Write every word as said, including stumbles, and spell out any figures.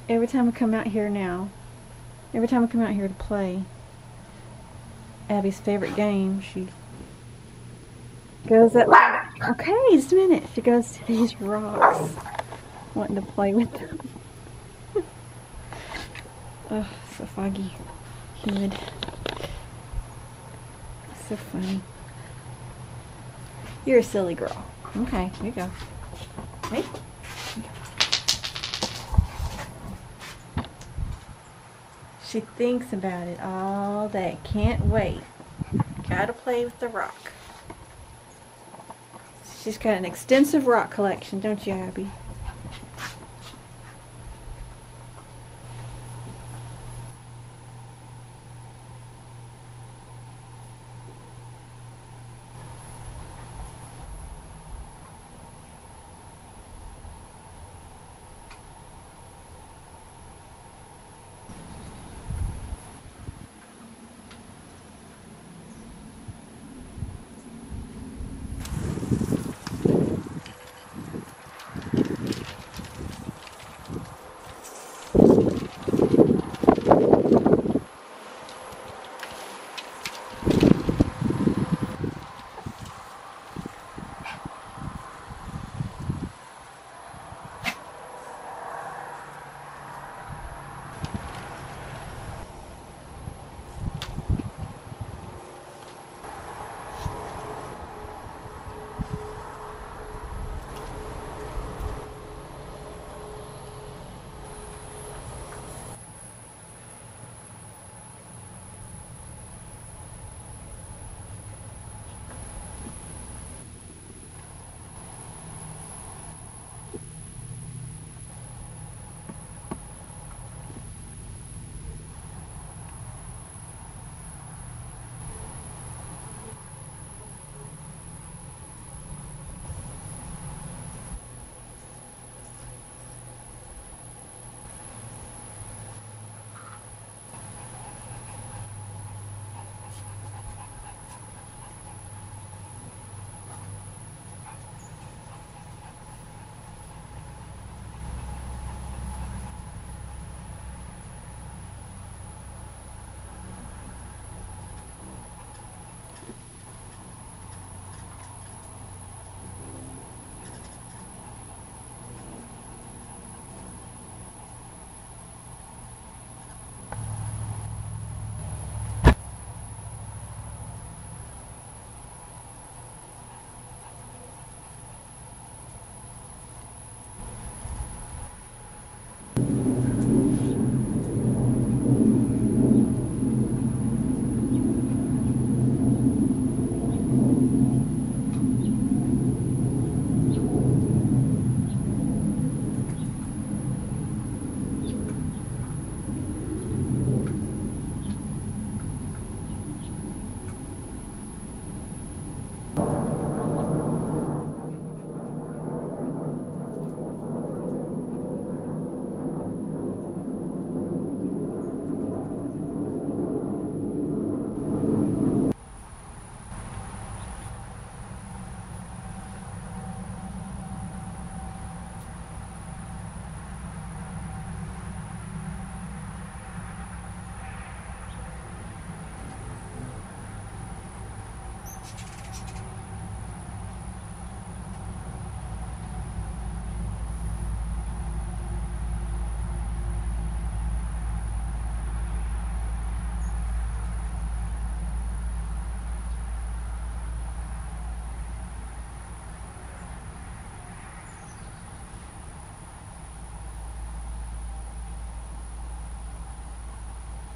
every time I come out here now, every time I come out here to play Abby's favorite game, she goes up. Okay, just a minute. She goes to these rocks, wanting to play with them. Oh, so foggy, humid. So funny. You're a silly girl. Okay, here you go. Hey. She thinks about it all day. Can't wait. Gotta play with the rock. She's got an extensive rock collection, don't you, Abby?